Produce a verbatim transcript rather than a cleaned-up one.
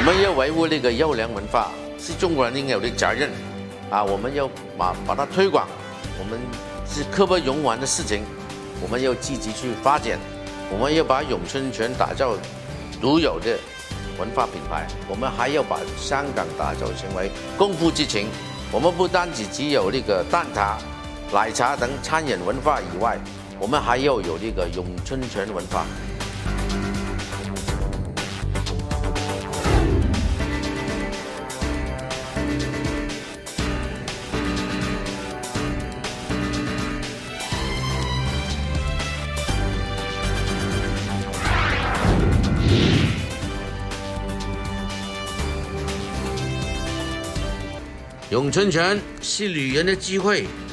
们要维护那个优良文化，是中国人应有的责任啊！我们要把把它推广，我们是刻不容缓的事情，我们要积极去发展，我们要把咏春拳打造独有的文化品牌，我们还要把香港打造成为功夫之情。我们不单只只有那个蛋挞、奶茶等餐饮文化以外，我们还要有这个咏春拳文化。咏春拳是女人的机会，